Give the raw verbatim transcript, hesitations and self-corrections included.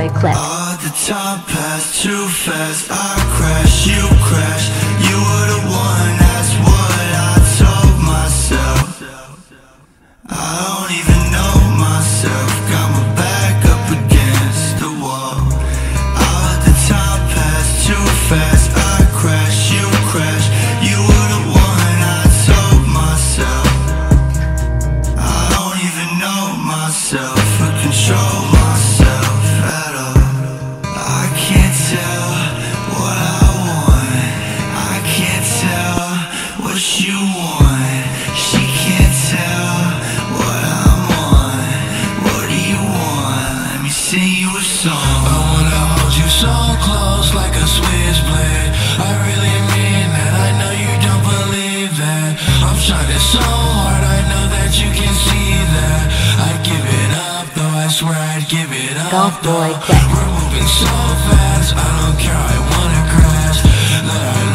Boy Clips. All the time passed too fast. I crashed, you crashed. You were the one, that's what I told myself. I don't even know myself. Got my back up against the wall. All the time passed too fast. I crashed, you crashed. You were the one, I told myself. I don't even know myself or control myself at all. I can't tell what I want. I can't tell what you want. She can't tell what I'm on. What do you want? Let me sing you a song. I wanna hold you so close like a switchblade. I really mean that. I know you don't believe that. I'm shining so hard, I know that you can see that. I'd give it up, though I swear I'd give it up. Golf Boy Clips. We're moving so fast, I don't care, I wanna crash. That I